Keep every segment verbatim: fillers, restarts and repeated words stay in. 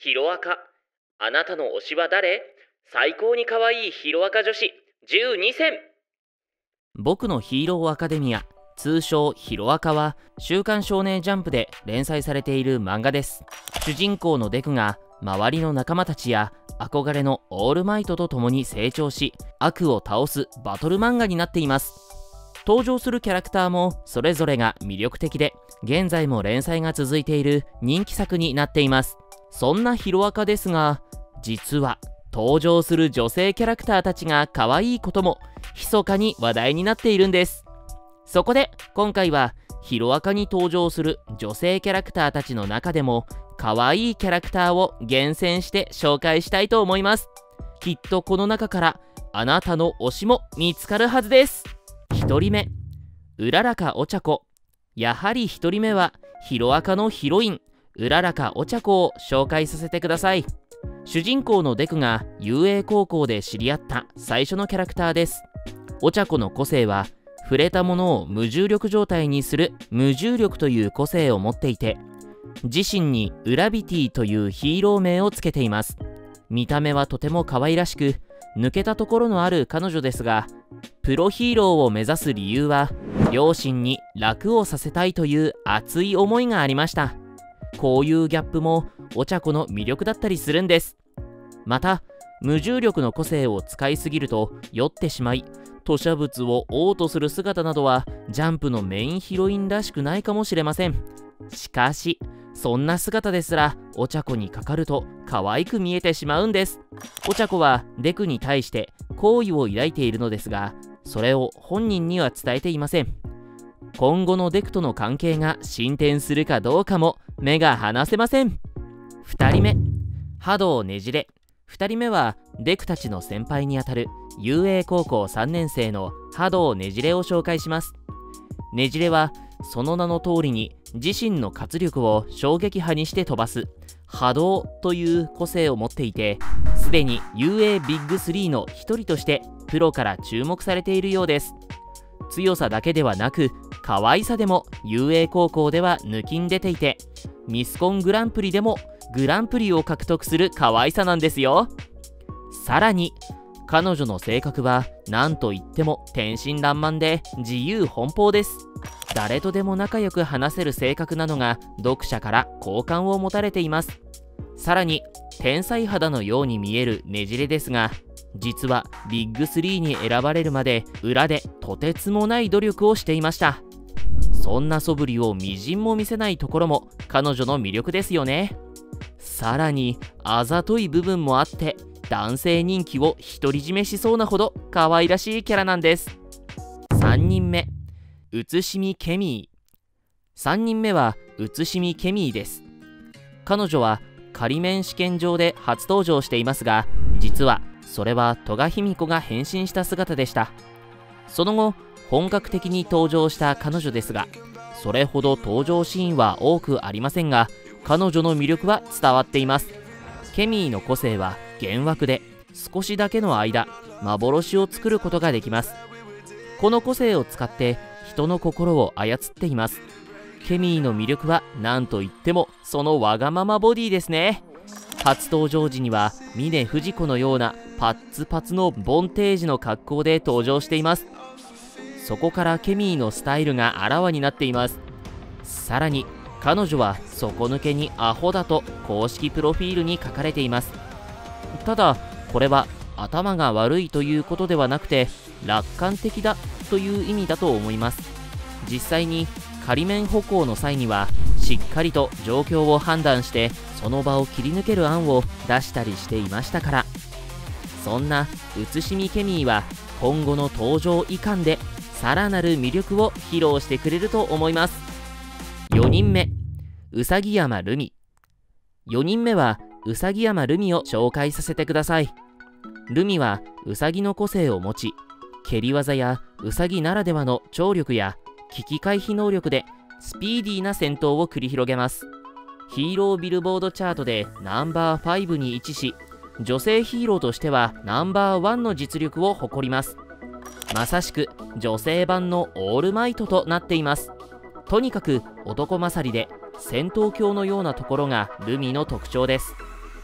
ヒロアカ。あなたの推しは誰？最高に可愛いヒロアカ女子じゅうにせん。 僕のヒーローアカデミア、通称ヒロアカは週刊少年ジャンプで連載されている漫画です。主人公のデクが周りの仲間たちや憧れのオールマイトと共に成長し、悪を倒すバトル漫画になっています。登場するキャラクターもそれぞれが魅力的で、現在も連載が続いている人気作になっています。そんなヒロアカですが、実は登場する女性キャラクターたちが可愛いことも密かに話題になっているんです。そこで今回はヒロアカに登場する女性キャラクターたちの中でも可愛いキャラクターを厳選して紹介したいと思います。きっとこの中からあなたの推しも見つかるはずです。ひとりめ、うららかお茶子。やはりひとりめはヒロアカのヒロインうららかお茶子を紹介させてください。主人公のデクが遊泳高校で知り合った最初のキャラクターです。お茶子の個性は触れたものを無重力状態にする無重力という個性を持っていて、自身にウラビティというヒーロー名をつけています。見た目はとても可愛らしく抜けたところのある彼女ですが、プロヒーローを目指す理由は両親に楽をさせたいという熱い思いがありました。こういうギャップもお茶子の魅力だったりするんです。また無重力の個性を使いすぎると酔ってしまい吐砂物を嘔吐する姿などはジャンプのメインヒロインらしくないかもしれません。しかしそんな姿ですらお茶子にかかると可愛く見えてしまうんです。お茶子はデクに対して好意を抱いているのですが、それを本人には伝えていません。今後のデクとの関係が進展するかどうかも目が離せません。ふたりめ、波動ねじれ。ふたりめはデクたちの先輩にあたる遊泳高校さんねん生の波動ねじれを紹介します。ねじれはその名の通りに自身の活力を衝撃波にして飛ばす波動という個性を持っていて、すでに遊泳ビッグスリーの一人としてプロから注目されているようです。強さだけではなく可愛さでも遊泳高校では抜きん出ていて、ミスコングランプリでもグランプリを獲得する可愛さなんですよ。さらに彼女の性格は何といっても天真爛漫で自由奔放です。誰とでも仲良く話せる性格なのが読者から好感を持たれています。さらに天才肌のように見えるねじれですが、実はビッグスリーに選ばれるまで裏でとてつもない努力をしていました。そんな素振りをみじんも見せないところも彼女の魅力ですよね。さらにあざとい部分もあって男性人気を独り占めしそうなほど可愛らしいキャラなんです。さんにんめ、うつしみケミー。さんにんめはうつしみケミーです。彼女は仮免試験場で初登場していますが、実はそれは戸賀卑弥呼が変身した姿でした。その後本格的に登場した彼女ですが、それほど登場シーンは多くありませんが、彼女の魅力は伝わっています。ケミーの個性は幻惑で、少しだけの間幻を作ることができます。この個性を使って人の心を操っています。ケミーの魅力は何といってもそのわがままボディですね。初登場時には峰不二子のようなパッツパツのボンテージの格好で登場しています。そこからケミーのスタイルがあらわになっています。さらに彼女は底抜けにアホだと公式プロフィールに書かれています。ただこれは頭が悪いということではなくて楽観的だという意味だと思います。実際に仮免歩行の際にはしっかりと状況を判断してその場を切り抜ける案を出したりしていましたから。そんなうつしみケミーは今後の登場以下でさらなる魅力を披露してくれると思います。よにんめ、うさぎ山るみ。よにんめはうさぎ山るみを紹介させてください。ルミはうさぎの個性を持ち、蹴り技やうさぎならではの張力や危機回避能力でスピーディーな戦闘を繰り広げます。ヒーロービルボードチャートでナンバーごに位置し、女性ヒーローとしてはナンバーワンの実力を誇ります。まさしく女性版のオールマイトとなっています。とにかく男勝りで戦闘狂のようなところがルミの特徴です。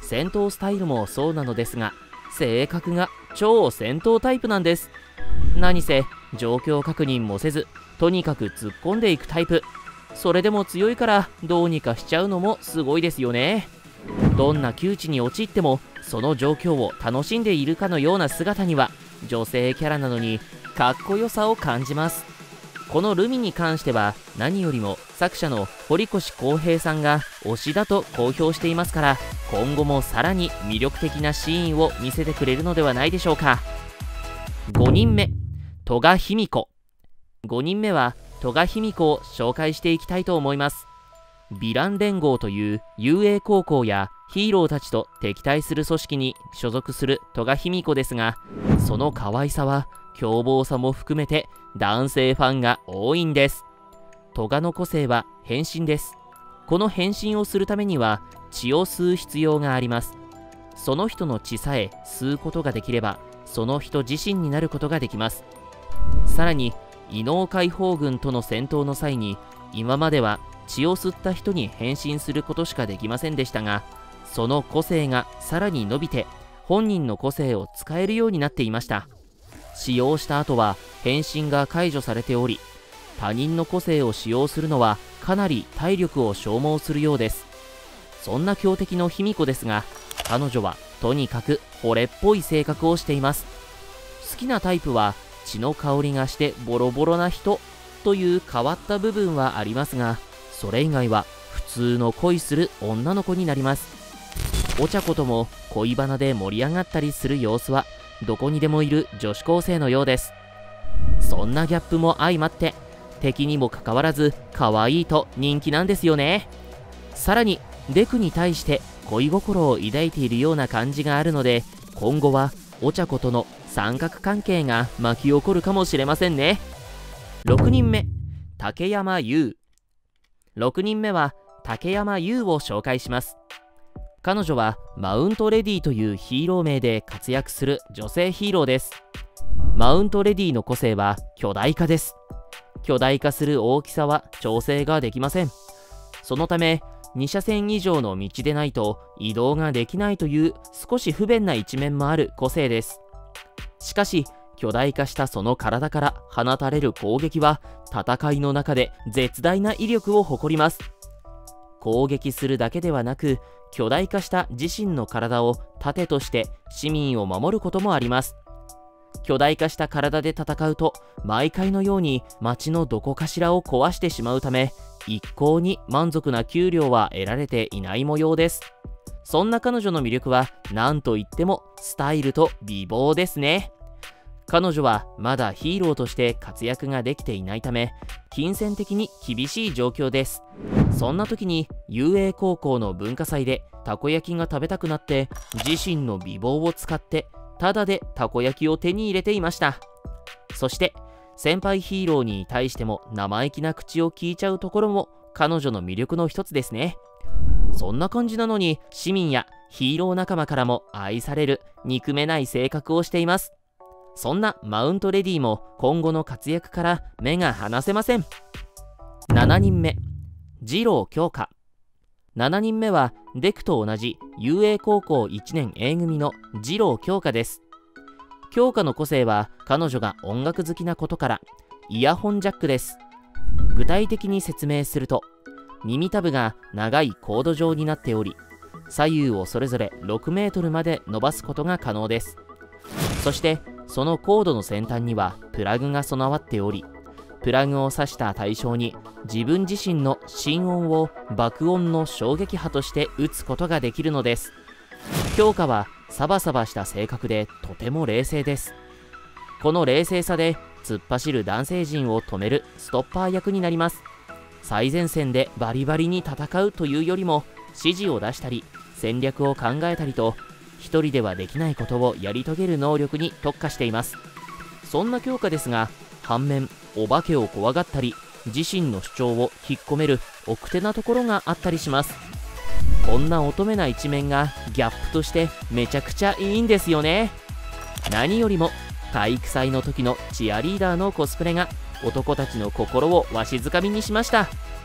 戦闘スタイルもそうなのですが、性格が超戦闘タイプなんです。何せ状況確認もせず、とにかく突っ込んでいくタイプ。それでも強いからどうにかしちゃうのもすごいですよね。どんな窮地に陥ってもその状況を楽しんでいるかのような姿には、女性キャラなのにかっこよさを感じます。このルミに関しては何よりも作者の堀越康平さんが推しだと公表していますから、今後もさらに魅力的なシーンを見せてくれるのではないでしょうか。ごにんめ、戸賀卑弥呼。ごにんめは戸賀卑弥呼を紹介していきたいと思います。ヴィラン連合という遊泳高校やヒーローたちと敵対する組織に所属する戸賀卑弥呼ですが、その可愛さは凶暴さも含めて男性ファンが多いんです。戸賀の個性は変身です。この変身をするためには血を吸う必要があります。その人の血さえ吸うことができれば、その人自身になることができます。さらに異能解放軍との戦闘の際に、今までは血を吸った人に変身することしかできませんでしたが、その個性がさらに伸びて本人の個性を使えるようになっていました。使用した後は変身が解除されており、他人の個性を使用するのはかなり体力を消耗するようです。そんな強敵の卑弥呼ですが、彼女はとにかく惚れっぽい性格をしています。好きなタイプは血の香りがしてボロボロな人という変わった部分はありますが、それ以外は普通の恋する女の子になります。お茶子とも恋バナで盛り上がったりする様子はどこにでもいる女子高生のようです。そんなギャップも相まって、敵にもかかわらず可愛いと人気なんですよね。さらにデクに対して恋心を抱いているような感じがあるので、今後はお茶子との三角関係が巻き起こるかもしれませんね。ろくにんめ、竹山優。ろくにんめは竹山優を紹介します。彼女はマウントレディというヒーロー名で活躍する女性ヒーローです。マウントレディの個性は巨大化です。巨大化する大きさは調整ができません。そのために車線以上の道でないと移動ができないという少し不便な一面もある個性です。しかし巨大化したその体から放たれる攻撃は戦いの中で絶大な威力を誇ります。攻撃するだけではなく、巨大化した自身の体を盾として市民を守ることもあります。巨大化した体で戦うと毎回のように街のどこかしらを壊してしまうため、一向に満足な給料は得られていない模様です。そんな彼女の魅力は何といってもスタイルと美貌ですね。彼女はまだヒーローとして活躍ができていないため、金銭的に厳しい状況です。そんな時に遊泳高校の文化祭でたこ焼きが食べたくなって、自身の美貌を使ってタダでたこ焼きを手に入れていました。そして先輩ヒーローに対しても生意気な口を聞いちゃうところも彼女の魅力の一つですね。そんな感じなのに市民やヒーロー仲間からも愛される憎めない性格をしています。そんなマウントレディも今後の活躍から目が離せません。しちにんめ、次郎京香。しちにんめはデクと同じ遊泳高校いちねん A 組の次郎京香です。京香の個性は彼女が音楽好きなことからイヤホンジャックです。具体的に説明すると、耳たぶが長いコード状になっており、左右をそれぞれろくメートルまで伸ばすことが可能です。そしてそのコードの先端にはプラグが備わっており、プラグを挿した対象に自分自身の心音を爆音の衝撃波として打つことができるのです。京香はサバサバした性格でとても冷静です。この冷静さで突っ走る男性陣を止めるストッパー役になります。最前線でバリバリに戦うというよりも、指示を出したり戦略を考えたりと、一人ではできないことをやり遂げる能力に特化しています。そんな京香ですが、反面お化けを怖がったり自身の主張を引っ込める奥手なところがあったりします。こんな乙女な一面がギャップとしてめちゃくちゃいいんですよね。何よりも体育祭の時のチアリーダーのコスプレが男たちの心をわしづかみにしました。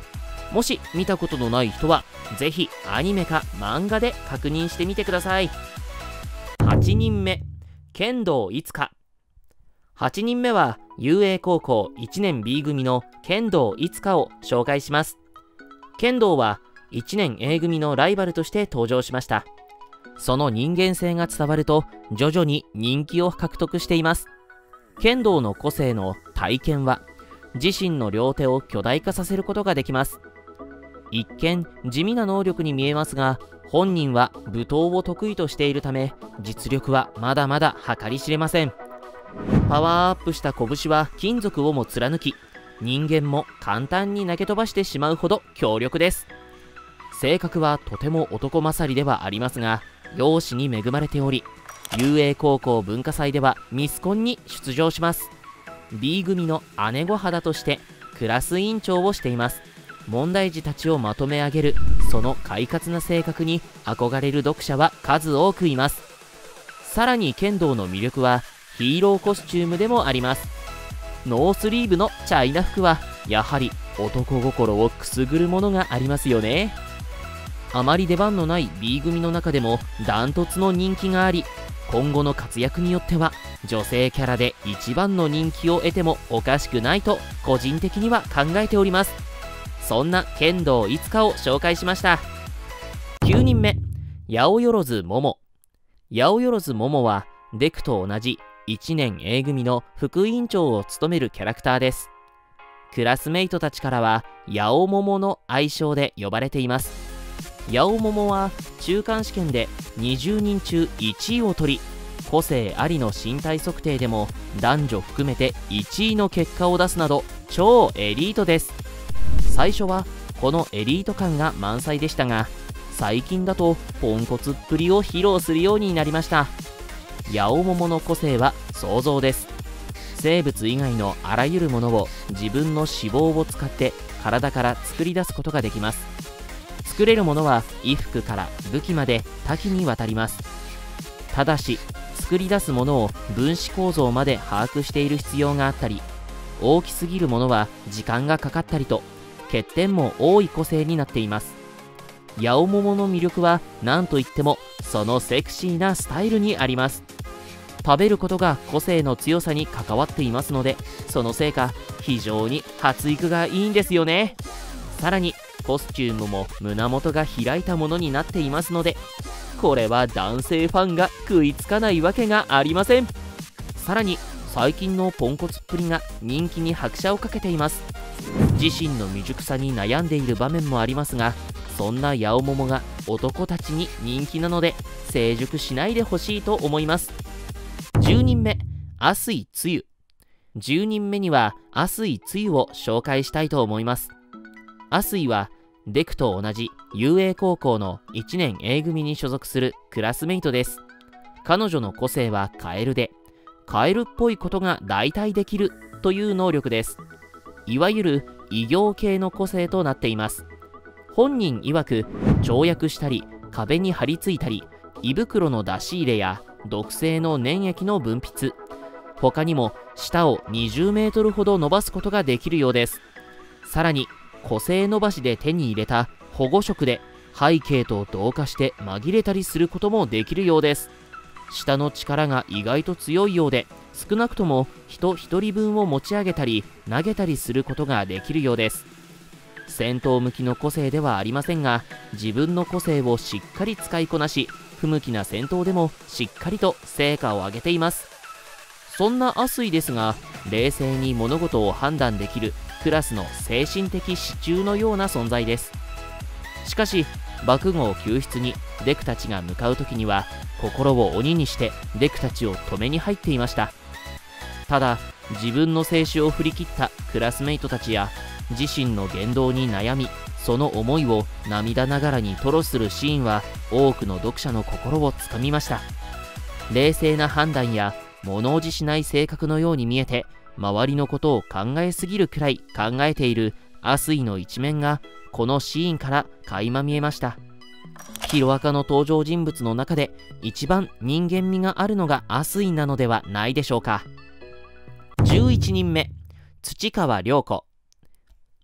もし見たことのない人はぜひアニメか漫画で確認してみてください。はちにんめ、剣道いつか。はちにんめは雄英高校いちねん B 組の剣道いつかを紹介します。剣道はいちねん A 組のライバルとして登場しました。その人間性が伝わると徐々に人気を獲得しています。剣道の個性の体剣は自身の両手を巨大化させることができます。一見地味な能力に見えますが、本人は武闘を得意としているため実力はまだまだ計り知れません。パワーアップした拳は金属をも貫き、人間も簡単に投げ飛ばしてしまうほど強力です。性格はとても男勝りではありますが、容姿に恵まれており、雄英高校文化祭ではミスコンに出場します。 B 組の姉御肌としてクラス委員長をしています。問題児たちをまとめ上げるその快活な性格に憧れる読者は数多くいます。さらに剣道の魅力はヒーローコスチュームでもあります。ノースリーブのチャイナ服はやはり男心をくすぐるものがありますよね。あまり出番のない B 組の中でもダントツの人気があり、今後の活躍によっては女性キャラで一番の人気を得てもおかしくないと個人的には考えております。そんな剣道いつかを紹介しました。きゅうにんめ、八百万桃。八百万桃はデクと同じいちねん A 組の副委員長を務めるキャラクターです。クラスメイトたちからは八百桃の愛称で呼ばれています。八百桃は中間試験でにじゅうにん中いちいを取り、個性ありの身体測定でも男女含めていちいの結果を出すなど超エリートです。最初はこのエリート感が満載でしたが、最近だとポンコツっぷりを披露するようになりました。八百桃の個性は創造です。生物以外のあらゆるものを自分の脂肪を使って体から作り出すことができます。作れるものは衣服から武器まで多岐にわたります。ただし作り出すものを分子構造まで把握している必要があったり、大きすぎるものは時間がかかったりと欠点も多い個性になっています。八百桃の魅力は何といってもそのセクシーなスタイルにあります。食べることが個性の強さに関わっていますので、そのせいか非常に発育がいいんですよね。さらにコスチュームも胸元が開いたものになっていますので、これは男性ファンが食いつかないわけがありません。さらに最近のポンコツっぷりが人気に拍車をかけています。自身の未熟さに悩んでいる場面もありますが、そんな八百桃が男たちに人気なので成熟しないでほしいと思います。じゅうにんめ、阿水つゆ。じゅうにんめには阿水つゆを紹介したいと思います。阿水はデクと同じ雄英高校のいちねん A 組に所属するクラスメイトです。彼女の個性はカエルで、カエルっぽいことが代替できるという能力です。いわゆる異形系の個性となっています。本人曰く跳躍したり壁に張り付いたり、胃袋の出し入れや毒性の粘液の分泌、他にも舌をにじゅうメートルほど伸ばすことができるようです。さらに個性伸ばしで手に入れた保護色で背景と同化して紛れたりすることもできるようです。舌の力が意外と強いようで、少なくとも人一人分を持ち上げたり投げたりすることができるようです。戦闘向きの個性ではありませんが、自分の個性をしっかり使いこなし、不向きな戦闘でもしっかりと成果を上げています。そんな阿水ですが、冷静に物事を判断できるクラスの精神的支柱のような存在です。しかし爆豪救出にデクたちが向かう時には心を鬼にしてデクたちを止めに入っていました。ただ自分の静止を振り切ったクラスメイトたちや自身の言動に悩み、その思いを涙ながらに吐露するシーンは多くの読者の心をつかみました。冷静な判断や物おじしない性格のように見えて、周りのことを考えすぎるくらい考えている阿水の一面がこのシーンから垣間見えました。ヒロアカの登場人物の中で一番人間味があるのが阿水なのではないでしょうか。じゅういちにんめ、土川涼子。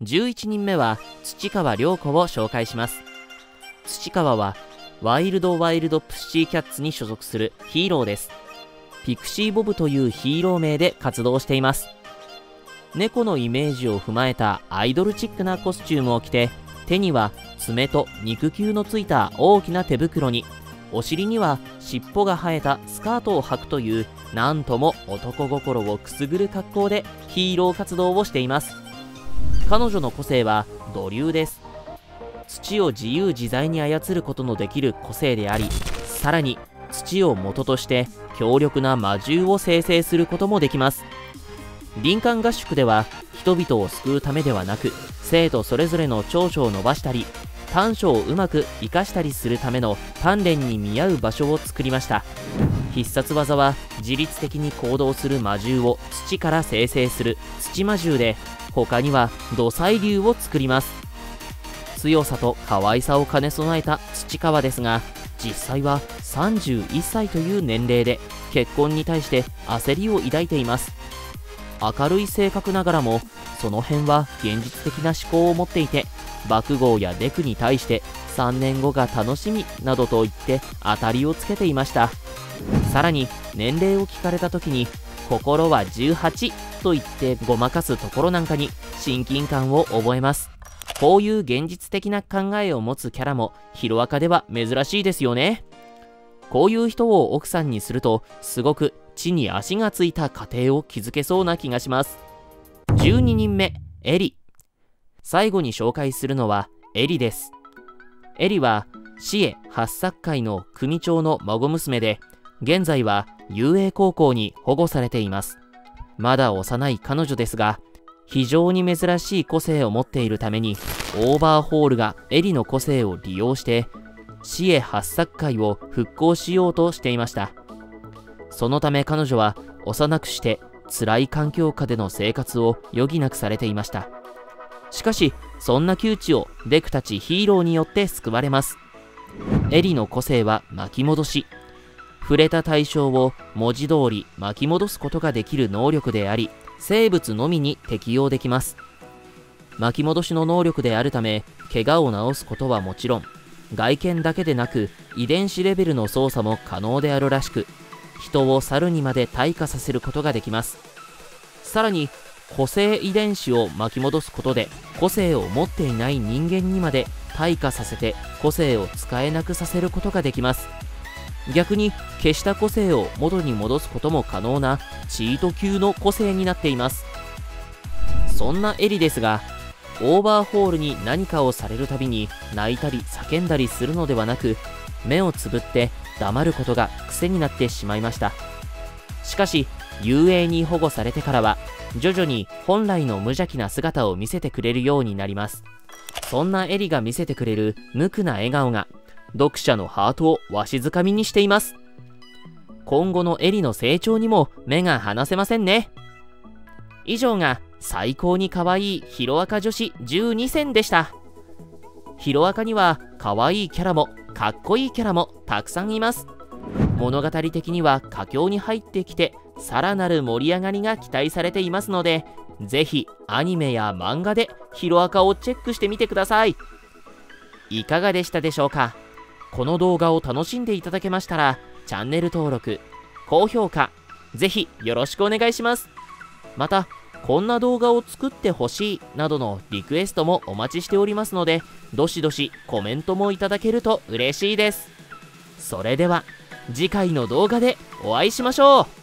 じゅういちにんめは土川涼子を紹介します。土川はワイルドワイルドプッシーキャッツに所属するヒーローです。ピクシーボブというヒーロー名で活動しています。猫のイメージを踏まえたアイドルチックなコスチュームを着て、手には爪と肉球のついた大きな手袋に、お尻には尻尾が生えたスカートを履くという、なんとも男心をくすぐる格好でヒーロー活動をしています。彼女の個性は土竜です。土を自由自在に操ることのできる個性であり、さらに土を元として強力な魔獣を生成することもできます。林間合宿では人々を救うためではなく、生徒それぞれの長所を伸ばしたり短所をうまく活かしたりするための鍛錬に見合う場所を作りました。必殺技は自律的に行動する魔獣を土から生成する土魔獣で、他には土砕流を作ります。強さと可愛さを兼ね備えた土川ですが、実際はさんじゅういっさいという年齢で結婚に対して焦りを抱いています。明るい性格ながらもその辺は現実的な思考を持っていて、爆豪やデクに対してさんねんごが楽しみなどと言って当たりをつけていました。さらに年齢を聞かれた時に心はじゅうはちと言ってごまかすところなんかに親近感を覚えます。こういう現実的な考えを持つキャラもヒロアカでは珍しいですよね。こういう人を奥さんにするとすごく地に足がついた家庭を築けそうな気がします。じゅうににんめ、エリ。最後に紹介するのはエリです。エリは市営八作会の組長の孫娘で、現在は遊泳高校に保護されています。まだ幼い彼女ですが、非常に珍しい個性を持っているために、オーバーホールがエリの個性を利用して市営八作会を復興しようとしていました。そのため彼女は幼くして辛い環境下での生活を余儀なくされていました。しかしそんな窮地をデクたちヒーローによって救われます。エリの個性は巻き戻し。触れた対象を文字通り巻き戻すことができる能力であり、生物のみに適用できます。巻き戻しの能力であるため、怪我を治すことはもちろん、外見だけでなく遺伝子レベルの操作も可能であるらしく、人を猿にまで退化させることができます。さらに個性遺伝子を巻き戻すことで、個性を持っていない人間にまで退化させて個性を使えなくさせることができます。逆に消した個性を元に戻すことも可能なチート級の個性になっています。そんなエリですが、オーバーホールに何かをされるたびに泣いたり叫んだりするのではなく、目をつぶって黙ることが癖になってしまいました。しかし遊泳に保護されてからは徐々に本来の無邪気な姿を見せてくれるようになります。そんなエリが見せてくれる無垢な笑顔が読者のハートをわしづかみにしています。今後のエリの成長にも目が離せませんね。以上が最高に可愛いヒロアカ女子じゅうにせんでした。ヒロアカには可愛いキャラもかっこいいキャラもたくさんいます。物語的には佳境に入ってきて、さらなる盛り上がりが期待されていますので、ぜひアニメや漫画でヒロアカをチェックしてみてください。いかがでしたでしょうか。この動画を楽しんでいただけましたら、チャンネル登録、高評価、ぜひよろしくお願いします。また、こんな動画を作ってほしいなどのリクエストもお待ちしておりますので、どしどしコメントもいただけると嬉しいです。それでは次回の動画でお会いしましょう。